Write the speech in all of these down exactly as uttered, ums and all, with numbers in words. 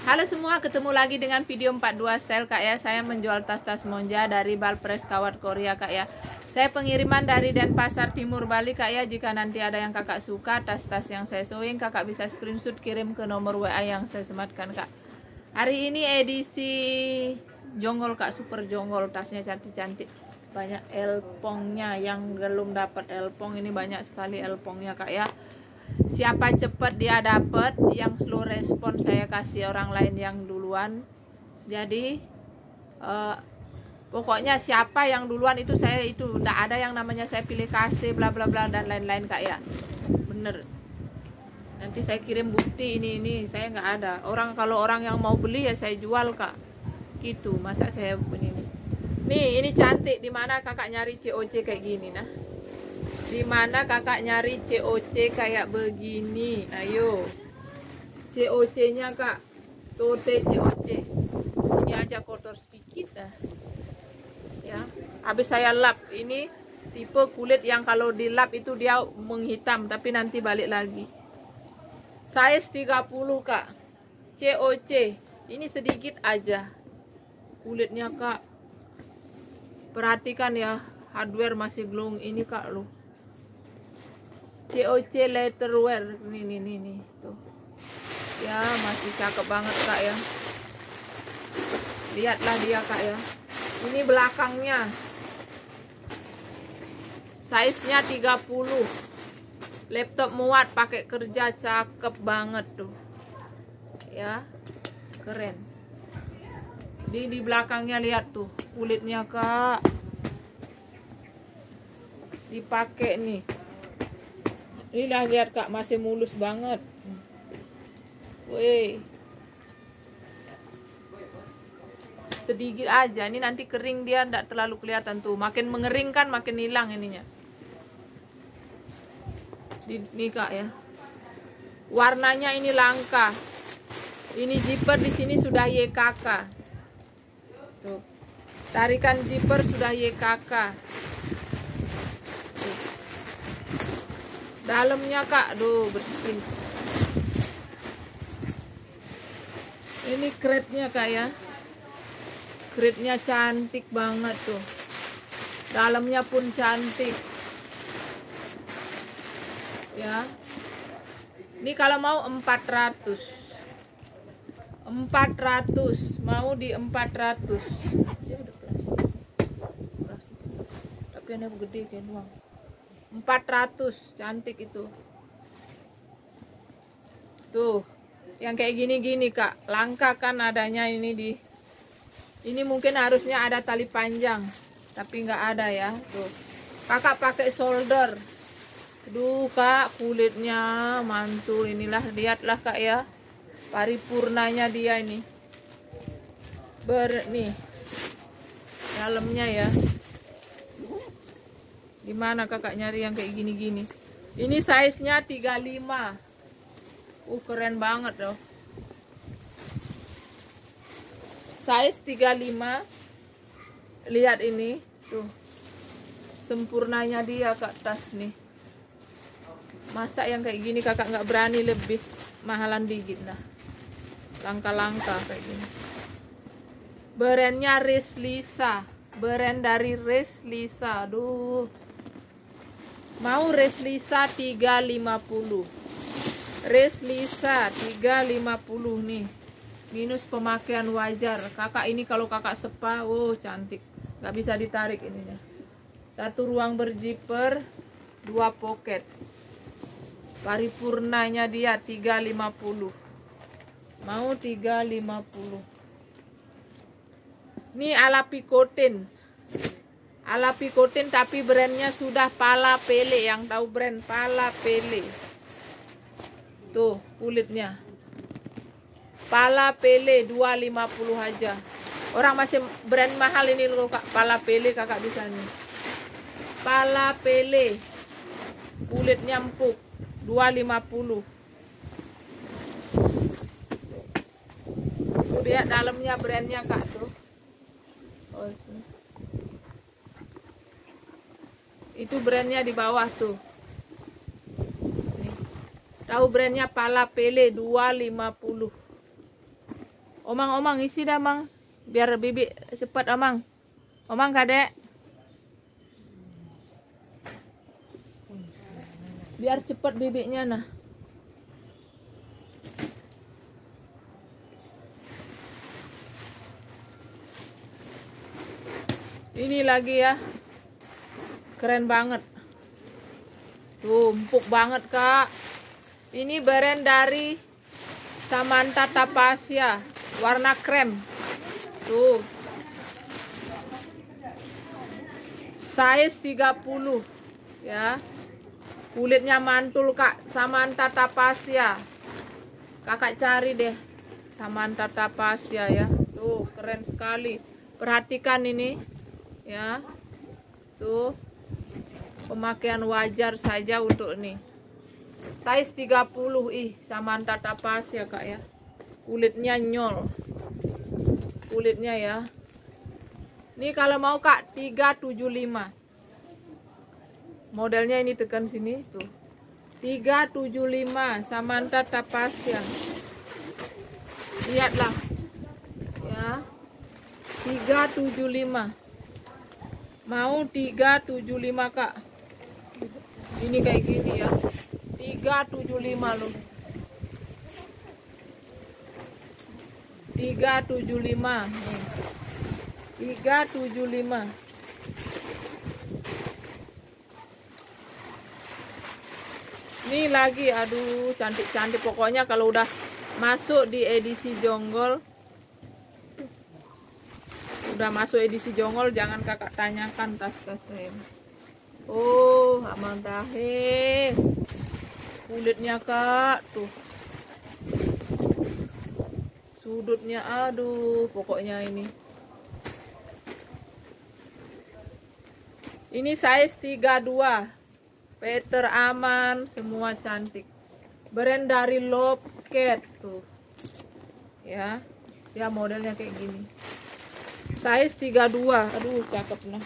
Halo semua, ketemu lagi dengan video empat puluh dua style kak ya. Saya menjual tas-tas Monja dari Balpres Kawat Korea kak ya. Saya pengiriman dari Denpasar Timur Bali kak ya. Jika nanti ada yang kakak suka tas-tas yang saya sewing, kakak bisa screenshot kirim ke nomor W A yang saya sematkan kak. Hari ini edisi jonggol kak, super jonggol, tasnya cantik-cantik. Banyak elpongnya, yang belum dapat elpong ini banyak sekali elpongnya kak ya. Siapa cepat dia dapat, yang slow respon saya kasih orang lain yang duluan. Jadi uh, pokoknya siapa yang duluan itu saya itu, tidak ada yang namanya saya pilih kasih bla bla bla dan lain-lain kak ya. Bener, nanti saya kirim bukti ini ini saya nggak ada orang. Kalau orang yang mau beli ya saya jual kak gitu. Masa saya ini nih, ini cantik. Dimana kakak nyari C O C kayak gini nah? Dimana kakak nyari C O C kayak begini? Ayo, C O C nya kak, tote C O C. Ini aja kotor sedikit dah ya. Habis saya lap. Ini tipe kulit yang kalau dilap itu dia menghitam tapi nanti balik lagi. Size tiga puluh kak, C O C. Ini sedikit aja kulitnya kak. Perhatikan ya, hardware masih glowing ini kak loh. C O C letterwear, nih nih nih nih tuh ya, masih cakep banget kak ya. Lihatlah dia kak ya. Ini belakangnya, size nya tiga puluh, laptop muat, pakai kerja, cakep banget tuh ya, keren. Di di belakangnya lihat tuh kulitnya kak, dipakai nih. Ini lah, lihat kak, masih mulus banget. Wih, sedikit aja. Ini nanti kering dia tidak terlalu kelihatan tuh. Makin mengering kan makin hilang ininya. Ini kak ya. Warnanya ini langka. Ini zipper di sini sudah Y K K. Tuh. Tarikan zipper sudah Y K K. Dalamnya kak, duh bersih. Ini kretnya kak ya. Kretnya cantik banget tuh. Dalamnya pun cantik ya. Ini kalau mau empat ratus. empat ratus, mau di empat ratus. Dia udah plastik. Plastik. Tapi ini gede kayak doang. empat ratus, cantik itu. Tuh, yang kayak gini-gini kak, langka kan adanya ini di. Ini mungkin harusnya ada tali panjang, tapi nggak ada ya. Tuh, kakak pakai solder. Aduh kak, kulitnya mantul. Inilah, lihatlah kak ya, paripurnanya dia ini. Ber nih, dalamnya ya. Gimana kakak nyari yang kayak gini-gini? Ini size-nya tiga puluh lima. Uh, keren banget loh. Size tiga puluh lima. Lihat ini, tuh. Sempurnanya dia kak, tas nih. Masa yang kayak gini kakak nggak berani lebih mahalan dikit nah. Langka-langka kayak gini. Brandnya Reslisa. Brand dari Reslisa. Aduh. Mau Reslisa tiga lima puluh. Reslisa tiga lima puluh nih. Minus pemakaian wajar. Kakak ini kalau kakak sepa, oh cantik. Gak bisa ditarik ininya. Satu ruang berzipper, dua pocket. Paripurnanya dia tiga lima puluh. Mau tiga lima puluh. Ini ala Picotin. Ala Picotin tapi brandnya sudah Pala Pele. Yang tahu brand Pala Pele. Tuh kulitnya. Pala Pele dua lima puluh aja. Orang masih brand mahal ini loh kak. Pala Pele kakak bisa nih. Pala Pele. Kulitnya empuk. dua lima puluh. Tuh lihat dalamnya brandnya kak tuh. Oh, itu. Itu brandnya di bawah tuh. Nih. Tahu brandnya Pala Pele dua lima puluh. Omang, omang isi dah, Mang. Biar bibi cepat, Amang. Omang, Kadek. Biar cepat bibiknya nah. Ini lagi ya. Keren banget. Tuh, empuk banget, Kak. Ini brand dari Samantha Tapasya, warna krem. Tuh. Size tiga puluh ya. Kulitnya mantul, Kak. Samantha Tapasya. Kakak cari deh Samantha Tapasya ya. Tuh, keren sekali. Perhatikan ini ya. Tuh. Pemakaian wajar saja untuk nih. Size tiga puluh, ih, Samantha Tapasya, Kak ya. Kulitnya nyol. Kulitnya ya. Ini kalau mau, Kak, tiga tujuh lima. Modelnya ini, tekan sini tuh. tiga tujuh lima Samantha Tapasya. Lihatlah. Ya. tiga tujuh lima. Mau tiga tujuh lima, Kak. Ini kayak gini ya. tiga tujuh lima loh. tiga tujuh lima. Nih. tiga tujuh lima. Ini lagi, aduh, cantik-cantik pokoknya. Kalau udah masuk di edisi jonggol, udah masuk edisi jonggol, jangan kakak tanyakan tas-tas saya. Oh, aman dahe. Kulitnya, Kak, tuh. Sudutnya, aduh, pokoknya ini. Ini size tiga dua. Peter aman, semua cantik. Brand dari Lovecat tuh. Ya. Ya, modelnya kayak gini. Size tiga dua. Aduh, cakep nah.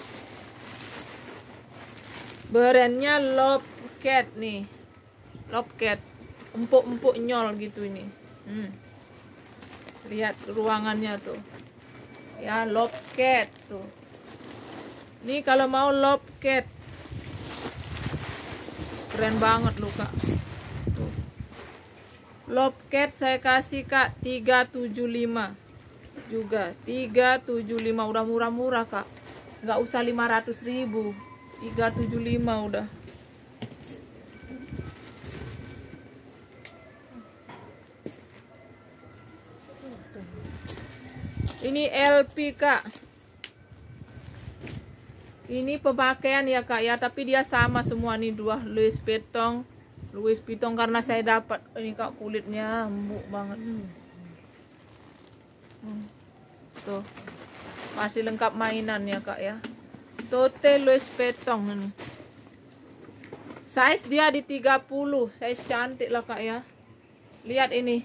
Brandnya Lovecat nih. Lovecat. Empuk-empuk nyol gitu ini. Hmm. Lihat ruangannya tuh. Ya, Lovecat tuh. Ini kalau mau Lovecat. Keren banget loh, Kak. Tuh. Lovecat saya kasih, Kak, tiga tujuh lima. Juga tiga tujuh lima, udah murah-murah, Kak. Nggak usah lima ratus ribu. tiga tujuh lima udah. Ini L P, Kak. Ini pemakaian ya, Kak ya, tapi dia sama semua nih, dua Louis Vuitton. Louis Vuitton karena saya dapat ini, Kak, kulitnya empuk banget. Hmm. Tuh. Masih lengkap mainan ya, Kak ya. Tote Louis Vuitton ini. Size dia di tiga puluh. Size cantik lah, Kak ya. Lihat ini.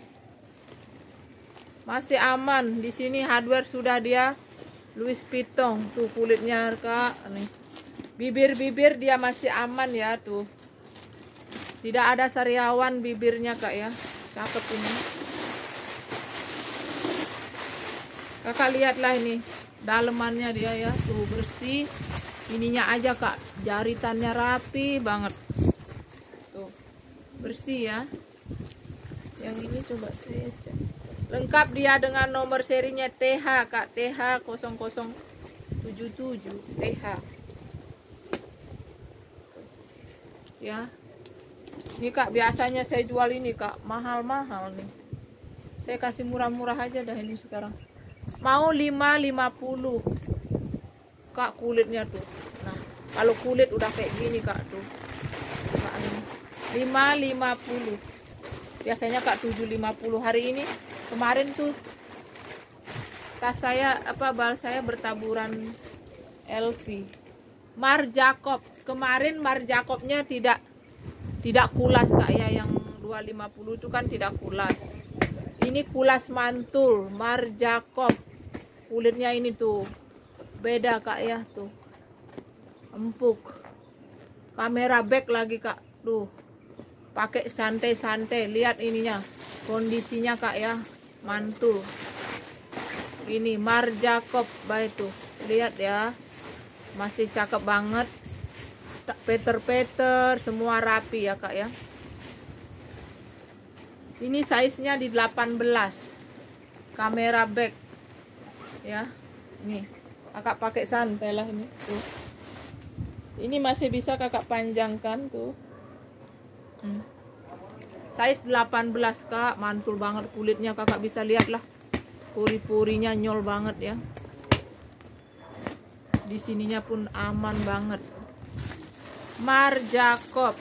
Masih aman. Di sini hardware sudah dia Louis Vuitton. Tuh kulitnya, Kak, nih. Bibir-bibir dia masih aman ya, tuh. Tidak ada sariawan bibirnya, Kak ya. Cakep ini. Kakak lihatlah ini. Dalemannya dia ya, tuh bersih. Ininya aja, Kak. Jaritannya rapi banget. Tuh. Bersih ya. Yang ini coba saya cek. Lengkap dia dengan nomor serinya T H, Kak. T H nol nol tujuh tujuh T H. Ya. Ini, Kak, biasanya saya jual ini, Kak, mahal-mahal nih. Saya kasih murah-murah aja dah ini sekarang. Mau lima lima puluh. Kak, kulitnya tuh. Nah, kalau kulit udah kayak gini, Kak, tuh. Kak, ini. lima lima puluh. Biasanya, Kak, tujuh lima puluh. Hari ini kemarin tuh tas saya apa bal saya bertaburan L V. Mar Jacob. Kemarin Mar Jacobnya tidak tidak kulas, Kak ya, yang dua lima puluh itu kan tidak kulas. Ini kulas mantul Mar Jacob. Kulitnya ini tuh beda, Kak ya, tuh. Empuk. Kamera back lagi, Kak. Tuh. Pakai santai-santai. Lihat ininya. Kondisinya, Kak ya. Mantul. Ini Mar Jacob baik tuh, lihat ya, masih cakep banget. Peter-peter semua rapi ya kak ya. Ini size-nya di delapan belas, kamera back ya. Nih kakak pakai santai lah ini tuh. Ini masih bisa kakak panjangkan tuh. hmm. Size delapan belas kak, mantul banget kulitnya, kakak bisa lihat lah, puri-purinya nyol banget ya. Di sininya pun aman banget. Mar Jacob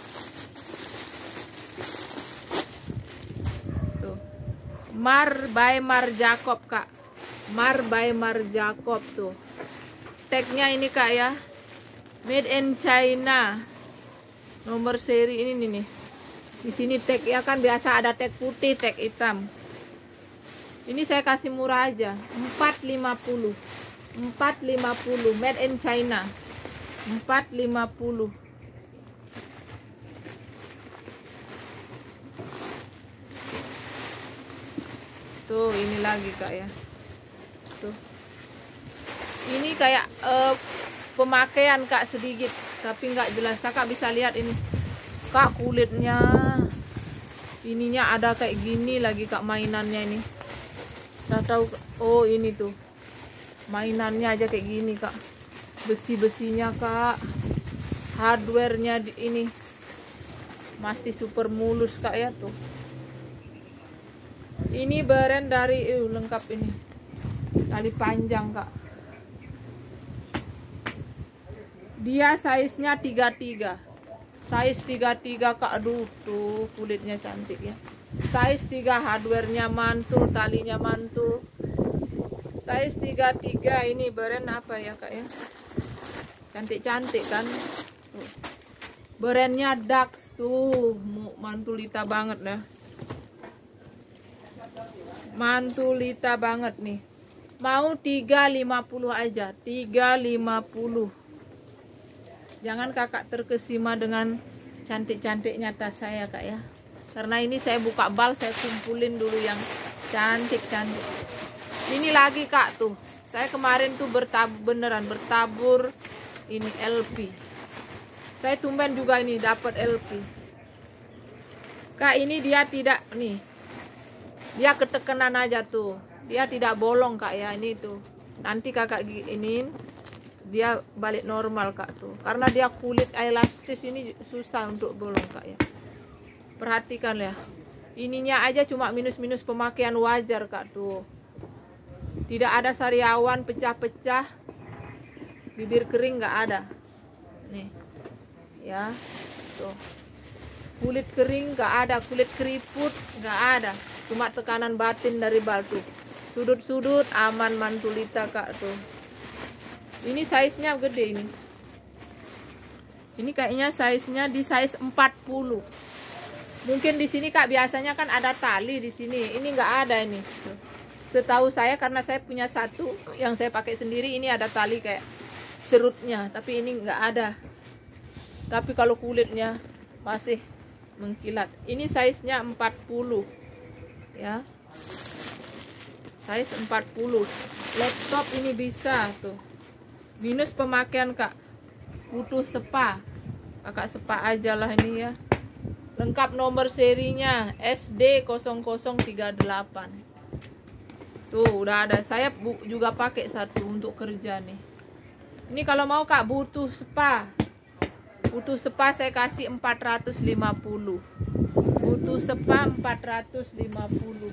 tuh, Mar by Mar Jacob kak, Mar by Mar Jacob tuh. Tagnya ini kak ya, made in China, nomor seri ini nih, nih. Di sini tag ya kan, biasa ada tag putih, tag hitam. Ini saya kasih murah aja, empat lima puluh, empat lima puluh, made in China, empat lima puluh. Tuh ini lagi kak ya. Tuh. Ini kayak uh, pemakaian kak sedikit, tapi nggak jelas. Kakak bisa lihat ini kak, kulitnya ininya ada kayak gini lagi kak, mainannya ini. Udah tahu, oh ini tuh mainannya aja kayak gini kak, besi-besinya kak, hardwarenya di ini masih super mulus kak ya tuh. Ini brand dari uh, lengkap ini, tali panjang kak. Dia size nya tiga puluh tiga, size tiga puluh tiga kak. Aduh tuh kulitnya cantik ya. Size tiga, hardwarenya mantul, talinya mantul. Size tiga puluh tiga. Ini brand apa ya kak ya, cantik-cantik kan tuh. Brandnya Dax tuh, mantulita banget dah, mantulita banget nih. Mau tiga lima puluh aja, tiga lima puluh. Jangan kakak terkesima dengan cantik-cantiknya tas saya kak ya, karena ini saya buka bal, saya kumpulin dulu yang cantik-cantik. Ini lagi kak tuh, saya kemarin tuh bertabur, beneran bertabur ini L P. Saya tumben juga ini dapat L P kak. Ini dia tidak nih, dia ketekenan aja tuh, dia tidak bolong kak ya. Ini tuh nanti kakak ini dia balik normal kak tuh, karena dia kulit elastis, ini susah untuk bolong kak ya. Perhatikan ya, ininya aja cuma minus-minus pemakaian wajar kak tuh, tidak ada sariawan pecah-pecah, bibir kering nggak ada nih ya tuh, kulit kering nggak ada, kulit keriput nggak ada, cuma tekanan batin dari bal tuh, sudut-sudut aman, mantulita kak tuh. Ini size-nya gede ini. Ini kayaknya size-nya di size empat puluh. Mungkin di sini kak biasanya kan ada tali di sini. Ini nggak ada ini. Setahu saya, karena saya punya satu yang saya pakai sendiri, ini ada tali kayak serutnya, tapi ini nggak ada. Tapi kalau kulitnya masih mengkilat. Ini size-nya empat puluh. Ya. Size empat puluh. Laptop ini bisa tuh. Minus pemakaian kak, butuh spa, kakak spa aja lah ini ya. Lengkap nomor serinya S D nol nol tiga delapan. Tuh udah ada, saya juga pakai satu untuk kerja nih. Ini kalau mau kak butuh spa, butuh spa saya kasih empat ratus lima puluh. Butuh spa empat ratus lima puluh.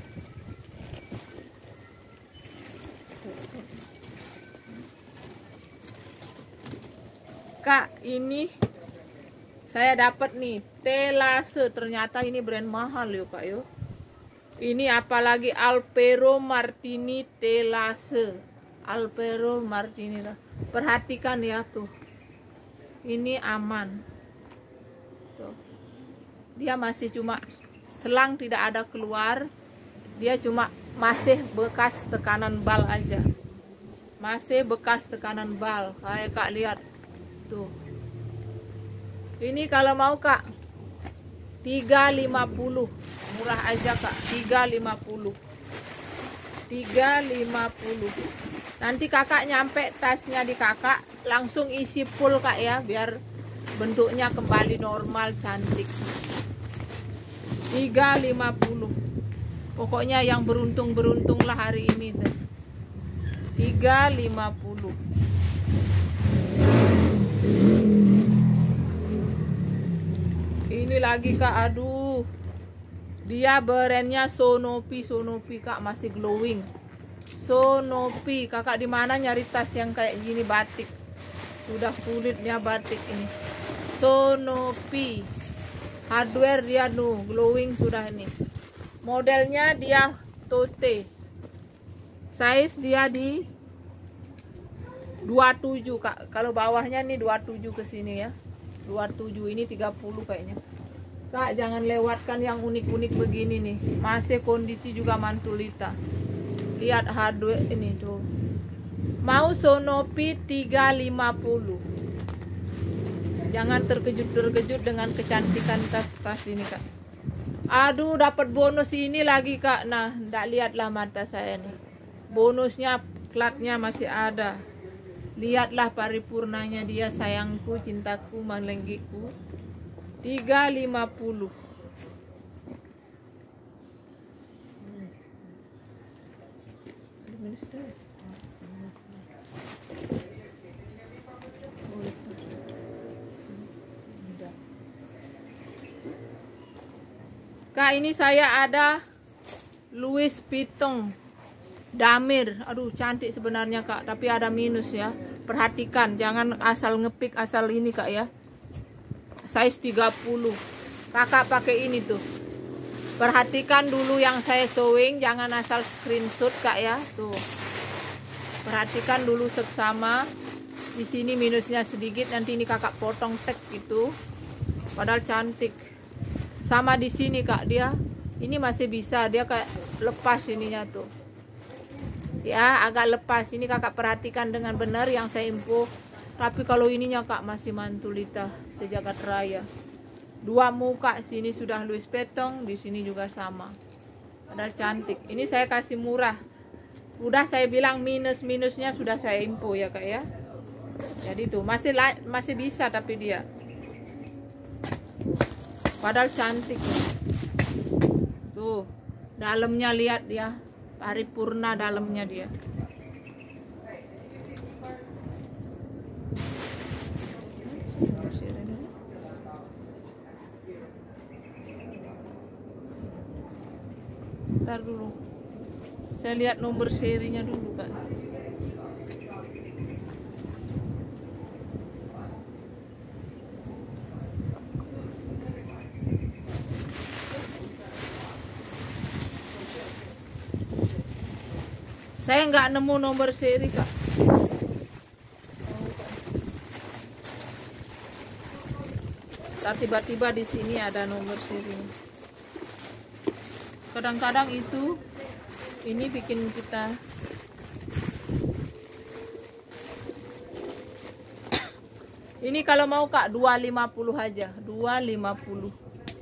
Kak, ini saya dapat nih Telase, ternyata ini brand mahal yuk kak yuk. Ini apalagi Alpero Martini Telase, Alpero Martini. Perhatikan ya tuh, ini aman tuh. Dia masih cuma selang, tidak ada keluar, dia cuma masih bekas tekanan bal aja, masih bekas tekanan bal. Kayak kak lihat tuh. Ini kalau mau kak tiga lima puluh, murah aja kak, tiga lima puluh. tiga lima puluh. Nanti kakak nyampe tasnya di kakak langsung isi full kak ya, biar bentuknya kembali normal cantik. Tiga lima puluh. Pokoknya yang beruntung-beruntung lah hari ini tuh. Tiga lima puluh. Ini lagi kak, aduh, dia brandnya Sonopi. Sonopi kak, masih glowing. Sonopi, kakak di mana nyari tas yang kayak gini batik? Sudah kulitnya batik ini. Sonopi, hardware dia nuh glowing sudah ini. Modelnya dia tote, size dia di dua puluh tujuh kak. Kalau bawahnya nih dua puluh tujuh ke sini ya. dua puluh tujuh, ini tiga puluh kayaknya. Kak, jangan lewatkan yang unik-unik begini nih. Masih kondisi juga mantulita. Lihat hardware ini tuh. Mau Sonopi tiga lima puluh. Jangan terkejut-terkejut dengan kecantikan tas-tas ini kak. Aduh, dapat bonus ini lagi kak. Nah, ndak lihatlah mata saya nih. Bonusnya platnya masih ada. Lihatlah paripurnanya dia, sayangku, cintaku, malenggiku. Tiga lima puluh. Kak, ini saya ada Louis Vuitton Damir. Aduh, cantik sebenarnya kak, tapi ada minus ya. Perhatikan, jangan asal ngepik asal ini kak ya. Size tiga puluh. Kakak pakai ini tuh. Perhatikan dulu yang saya showing, jangan asal screenshot kak ya. Tuh. Perhatikan dulu seksama. Di sini minusnya sedikit, nanti ini kakak potong tag gitu. Padahal cantik. Sama di sini kak, dia ini masih bisa, dia kayak lepas ininya tuh. Ya, agak lepas. Ini kakak perhatikan dengan benar yang saya info. Tapi kalau ininya kak masih mantulita sejagat raya. Dua muka, sini sudah Louis Vuitton, di sini juga sama. Padahal cantik. Ini saya kasih murah. Udah saya bilang minus-minusnya sudah saya info ya kak ya. Jadi tuh masih masih bisa tapi dia. Padahal cantik. Tuh, dalamnya lihat dia. Paripurna dalamnya dia. Ntar dulu. Saya lihat nomor serinya dulu kak. Saya nggak nemu nomor seri kak. Nah, tiba-tiba di sini ada nomor seri. Kadang-kadang itu ini bikin kita ini kalau mau kak dua lima puluh aja, dua lima puluh.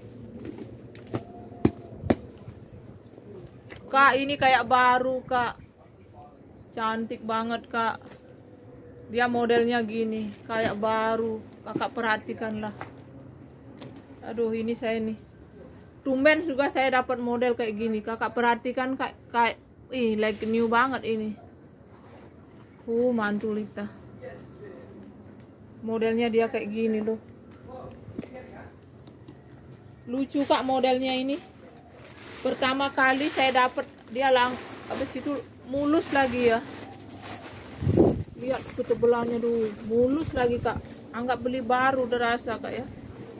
Kak, ini kayak baru kak. Cantik banget kak. Dia modelnya gini, kayak baru. Kakak perhatikanlah. Aduh, ini saya nih. Tumben juga saya dapat model kayak gini. Kakak perhatikan kayak kayak ih, like new banget ini. Uh, mantulita. Modelnya dia kayak gini loh. Lucu kak modelnya ini. Pertama kali saya dapat dia lang habis itu mulus lagi ya. Lihat ketebalannya dulu, mulus lagi kak. Anggap beli baru terasa kak ya.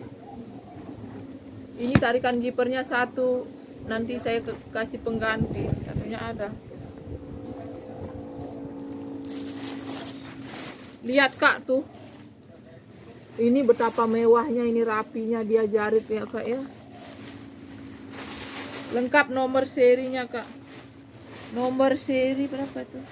Ini tarikan zippernya satu, nanti saya ke kasih pengganti, satunya ada. Lihat kak tuh, ini betapa mewahnya, ini rapinya dia jarit ya kak ya. Lengkap nomor serinya kak. Nomor seri berapa tuh?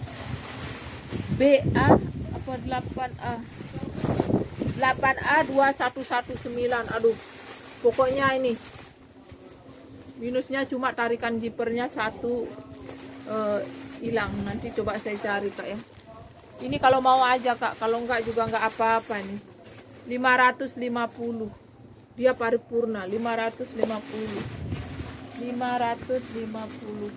B A apa delapan A? delapan A dua satu satu sembilan. Aduh. Pokoknya ini minusnya cuma tarikan zippernya satu, hilang. Uh, nanti coba saya cari kak ya. Ini kalau mau aja kak, kalau enggak juga enggak apa-apa nih. lima ratus lima puluh. Dia paripurna lima ratus lima puluh. lima ratus lima puluh.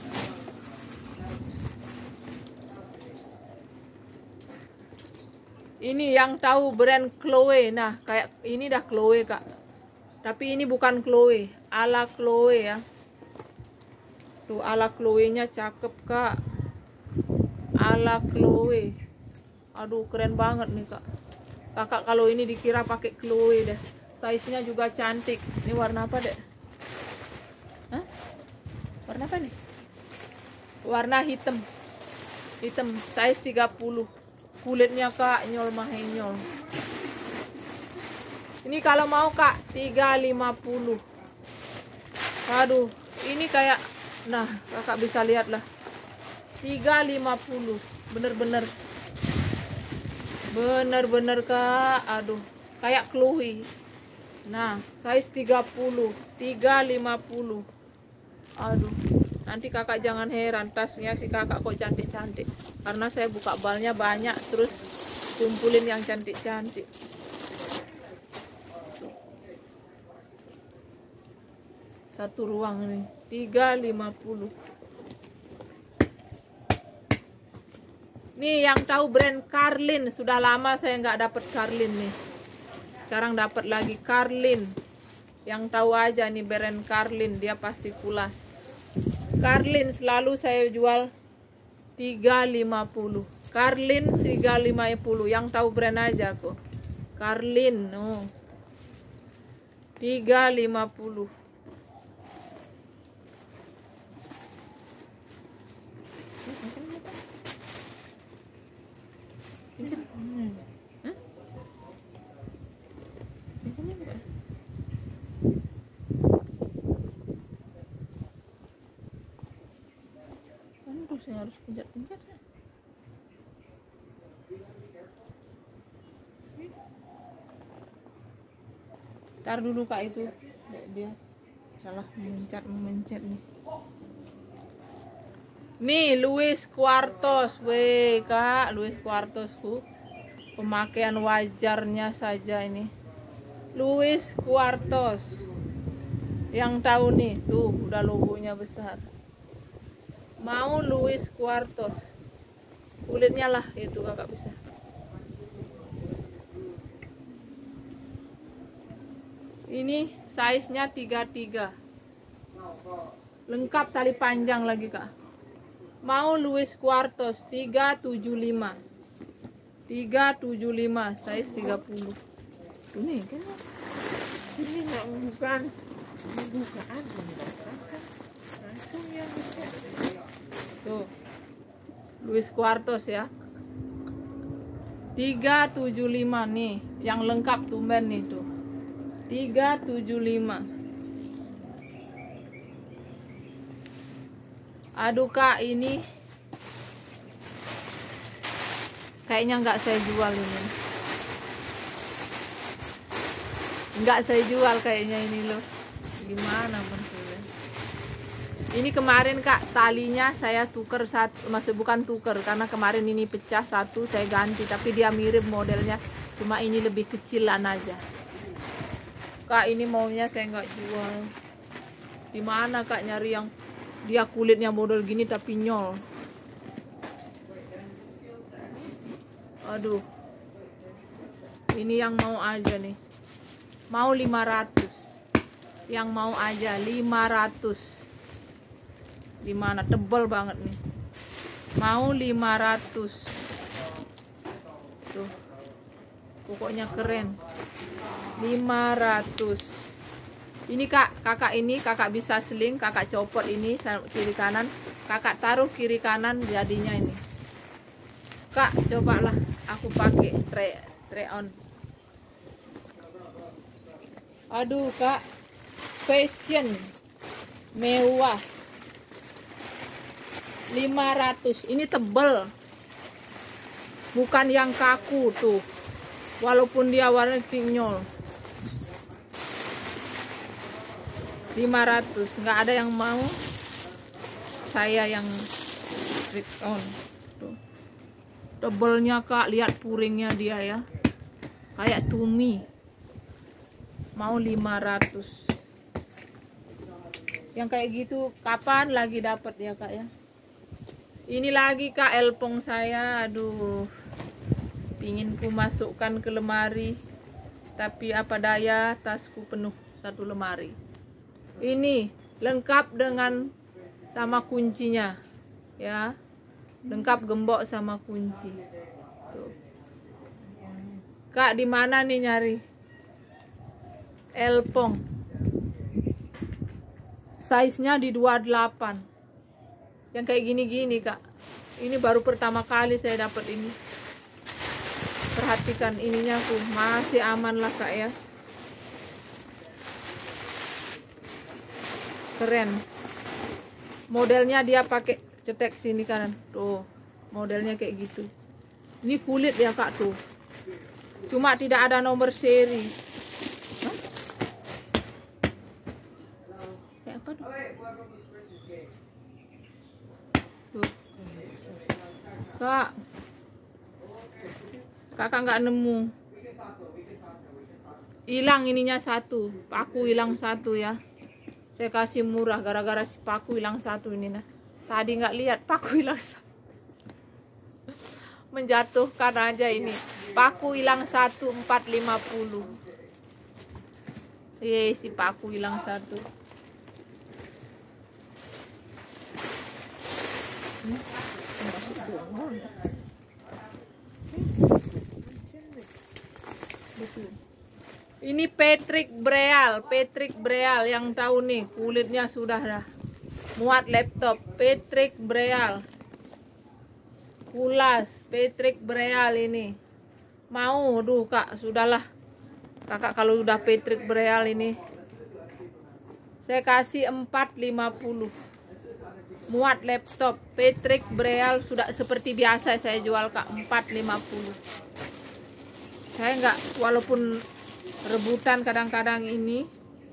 Ini yang tahu brand Chloe. Nah, kayak ini dah Chloe kak. Tapi ini bukan Chloe, ala Chloe ya. Tuh ala Chloe-nya cakep kak. Ala Chloe. Aduh keren banget nih kak. Kakak kalau ini dikira pakai Chloe deh. Size-nya juga cantik. Ini warna apa deh? Hah? Warna apa nih? Warna hitam. Hitam, size tiga puluh. Kulitnya kak nyol mahenyol. Ini kalau mau kak tiga lima puluh. Aduh, ini kayak, nah kakak bisa lihat lah, tiga lima puluh. Bener-bener bener-bener kak. Aduh, kayak Chloe. Nah, size tiga puluh, tiga lima puluh. Aduh, nanti kakak jangan heran tasnya si kakak kok cantik-cantik. Karena saya buka balnya banyak, terus kumpulin yang cantik-cantik. Satu ruang ini, tiga lima puluh. Nih yang tahu brand Carlin, sudah lama saya nggak dapet Carlin nih. Sekarang dapat lagi Carlin. Yang tahu aja nih brand Carlin, dia pasti pulas. Carlin selalu saya jual tiga lima puluh. Carlin tiga lima puluh. Yang tahu brand aja kok. Carlin, oh. tiga lima puluh. Aduh, saya harus pencet-pencet. Ntar dulu kak, itu dia salah mencet-mencet nih. Nih Louis Quartos, weh kak, Louis Quartosku. Pemakaian wajarnya saja ini. Louis Quartos. Yang tahu nih, tuh udah logonya besar. Mau Louis Quartos. Kulitnya lah itu kakak bisa. Ini size-nya tiga puluh tiga. Lengkap tali panjang lagi kak. Mau Louis Quartos tiga tujuh lima. tiga tujuh lima, size tiga puluh. Ini kan ini nggak bukan bukaan langsung ya. Tuh Louis Quartos ya, tiga tujuh lima nih. Yang lengkap tumben nih tuh, tiga tujuh lima. Aduh kak, ini kayaknya nggak saya jual ini. Nggak saya jual kayaknya ini loh. Gimana maksudnya? Ini kemarin kak, talinya saya tuker satu, maksud bukan tuker, karena kemarin ini pecah satu, saya ganti. Tapi dia mirip modelnya, cuma ini lebih kecilan aja. Kak, ini maunya saya nggak jual. Dimana kak nyari yang dia kulitnya model gini tapi nyol? Aduh, ini yang mau aja nih, mau lima ratus. Yang mau aja lima ratus. Dimana tebel banget nih, mau lima ratus. Tuh, pokoknya keren, lima ratus. Ini kak, kakak ini kakak bisa seling, kakak copot ini kiri kanan, kakak taruh kiri kanan, jadinya ini. Kak, cobalah aku pakai try try on. Aduh kak, fashion mewah, lima ratus. Ini tebel, bukan yang kaku tuh, walaupun dia warna pinyol. Lima ratus, nggak ada yang mau. saya yang strip on. Tuh. Tebelnya Kak, lihat puringnya dia ya. Kayak tumi. Mau lima ratus. Yang kayak gitu kapan lagi dapat ya Kak ya? Ini lagi Kak elpong saya. Aduh. Pingin ku masukkan ke lemari. Tapi apa daya, tasku penuh satu lemari. Ini lengkap dengan sama kuncinya. Ya. Lengkap gembok sama kunci. Tuh. Kak, di mana nih nyari elpong? Size-nya di dua puluh delapan. Yang kayak gini-gini Kak. Ini baru pertama kali saya dapat ini. Perhatikan ininya tuh, masih aman lah Kak ya. Keren. Modelnya dia pakai cetek sini kanan. Tuh, modelnya kayak gitu. Ini kulit ya Kak tuh. Cuma tidak ada nomor seri. Hah? Kayak apa tuh? Tuh. Kak. Kakak nggak nemu. Hilang ininya satu. Paku hilang satu ya. Saya kasih murah gara-gara si paku hilang satu ini nah. Tadi nggak lihat paku hilang satu. Menjatuhkan aja ini. Paku hilang satu empat lima puluh. Ye, si paku hilang satu. Hmm? Ini Patrick Breal, Patrick Breal yang tahu nih kulitnya sudah dah muat laptop. Patrick Breal, kulas Patrick Breal ini mau, duh Kak sudahlah Kakak kalau udah Patrick Breal ini saya kasih empat lima puluh muat laptop. Patrick Breal sudah seperti biasa saya jual Kak empat lima puluh. Saya enggak, walaupun rebutan kadang-kadang ini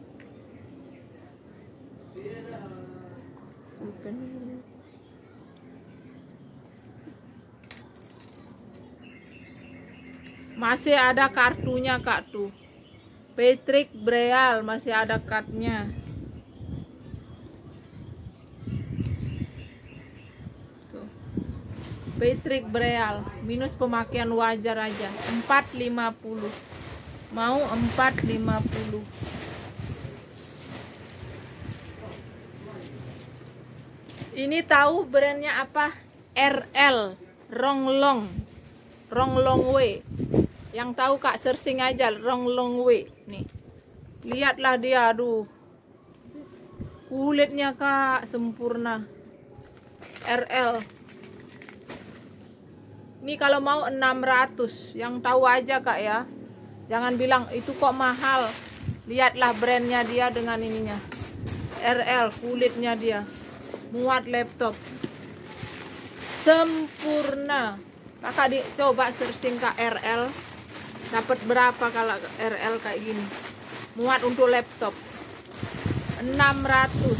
masih ada kartunya Kak tuh. Patrick Breal masih ada kartunya. Tuh. Patrick Breal minus pemakaian wajar aja empat lima puluh. Mau empat lima puluh. Ini tahu brandnya apa? R L, Ronglong, Ronglong W. Yang tahu Kak searching aja Ronglong W. Nih, lihatlah dia, aduh, kulitnya Kak sempurna. R L. Ini kalau mau enam ratus. Yang tahu aja Kak ya. Jangan bilang itu kok mahal. Lihatlah brandnya dia dengan ininya. R L kulitnya dia. Muat laptop. Sempurna. Kakak di, coba searching Kak R L. Dapat berapa kalau R L kayak gini? Muat untuk laptop. enam ratus.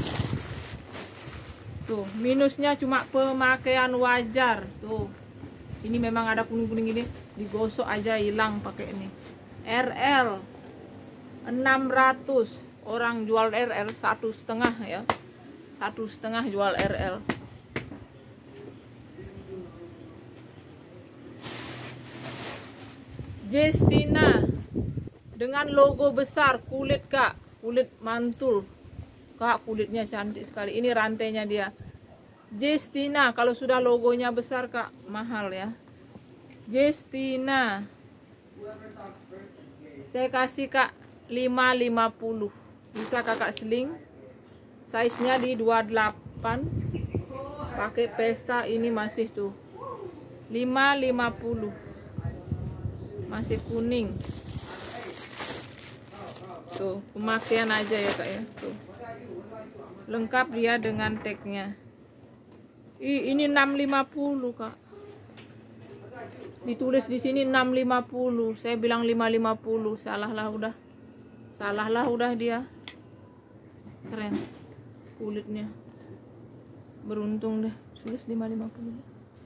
Tuh, minusnya cuma pemakaian wajar. Tuh. Ini memang ada kuning-kuning ini. Digosok aja hilang pakai ini. R L enam ratus. Orang jual R L satu setengah ya, satu setengah jual R L. Justina dengan logo besar, kulit Kak, kulit mantul Kak, kulitnya cantik sekali. Ini rantainya dia. Justina kalau sudah logonya besar Kak mahal ya. Justina saya kasih Kak lima lima puluh. Bisa Kakak seling. Size nya di dua puluh delapan. Pakai pesta ini masih tuh lima lima puluh. Masih kuning. Tuh, pemakaian aja ya Kak ya. Tuh. Lengkap dia dengan tagnya. Ih, ini enam lima puluh Kak. Ditulis di sini enam lima puluh. Saya bilang lima lima puluh. Salah lah udah. Salah lah udah dia. Keren kulitnya. Beruntung deh, tulis lima lima puluh.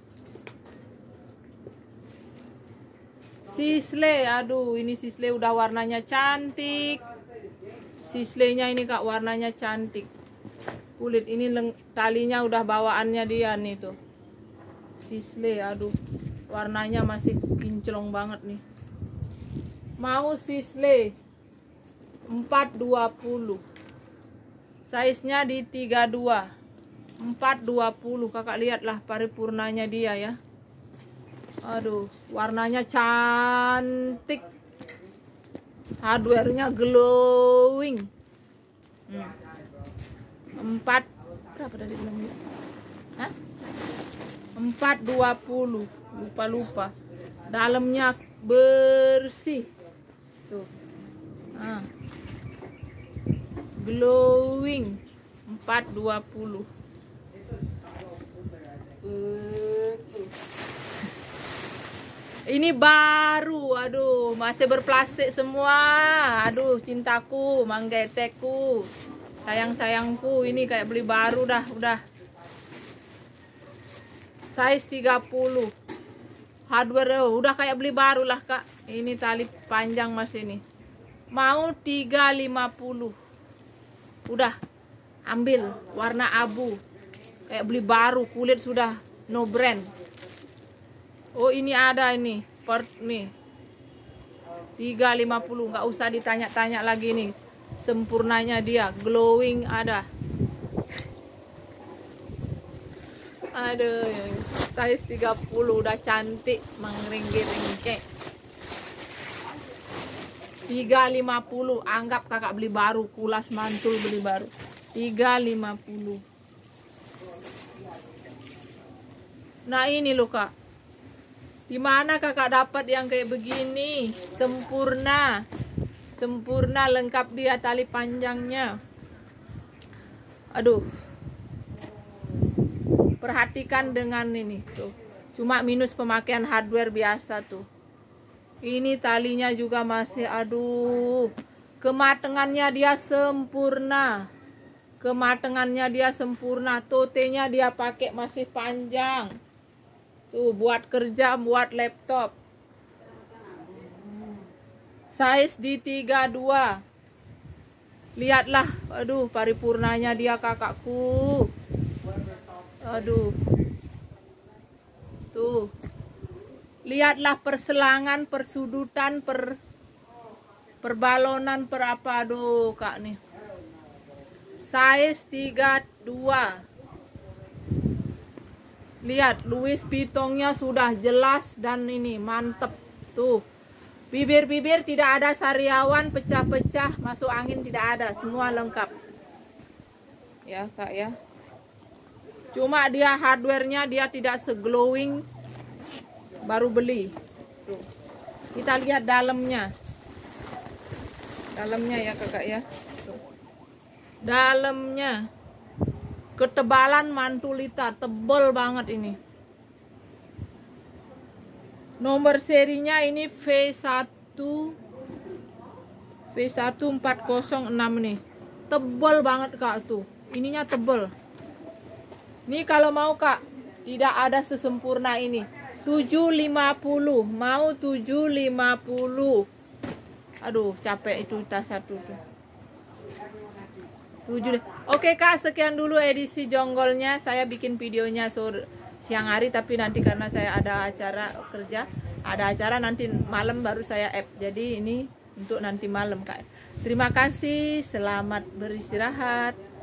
Sisle, aduh ini sisle udah warnanya cantik. Sislenya ini Kak warnanya cantik. Kulit ini talinya udah bawaannya dia nih tuh. Sisle, aduh warnanya masih kinclong banget nih. Mau sisle empat dua puluh. Size-nya di tiga puluh dua. empat dua puluh. Kakak lihatlah paripurnanya dia ya. Aduh, warnanya cantik. Hardware-nya glowing. Hmm. empat berapa tadi bilangnya? Hah? empat dua puluh. Lupa-lupa. Dalamnya bersih. Tuh. Ah. Glowing. empat dua puluh. Ini baru, aduh masih berplastik semua. Aduh cintaku, manggeteku, sayang-sayangku, ini kayak beli baru dah, udah. Size tiga puluh. Hardware oh, udah kayak beli baru lah Kak. Ini tali panjang masih nih. Mau tiga lima puluh. Udah ambil warna abu. Kayak beli baru, kulit sudah no brand. Oh ini ada ini per nih tiga lima puluh, nggak usah ditanya-tanya lagi nih, sempurnanya dia, glowing ada. Aduh, size tiga puluh udah cantik, mengringgi-ringgi. tiga lima puluh, anggap kakak beli baru, kulas mantul beli baru. tiga lima puluh. Nah ini loh Kak, dimana kakak dapat yang kayak begini, sempurna, sempurna lengkap dia tali panjangnya. Aduh, perhatikan dengan ini tuh, cuma minus pemakaian hardware biasa tuh. Ini talinya juga masih, aduh, kematangannya dia sempurna, kematangannya dia sempurna, totenya dia pakai masih panjang. Tuh buat kerja, buat laptop. Size di tiga puluh dua. Lihatlah, aduh paripurnanya dia kakakku. Aduh. Tuh. Lihatlah perselangan, persudutan, per perbalonan, per apa, aduh Kak nih. Size tiga puluh dua. Lihat, Louis Vuittonnya sudah jelas dan ini mantep tuh. Bibir-bibir tidak ada sariawan, pecah-pecah, masuk angin tidak ada, semua lengkap. Ya Kak ya. Cuma dia hardware-nya dia tidak seglowing baru beli. Tuh. Kita lihat dalamnya. Dalamnya ya Kakak ya. Tuh. Dalamnya. Ketebalan mantulita, tebal banget ini. Nomor serinya ini V satu V satu empat nol enam nih. Tebal banget Kak tuh. Ininya tebal. Ini kalau mau Kak, tidak ada sesempurna ini. tujuh lima puluh, mau tujuh lima puluh. Aduh, capek itu tas satu tuh. tujuh. Oke Kak, sekian dulu edisi jonggolnya. Saya bikin videonya sore siang hari, tapi nanti karena saya ada acara kerja, ada acara nanti malam baru saya up. Jadi ini untuk nanti malam Kak. Terima kasih, selamat beristirahat.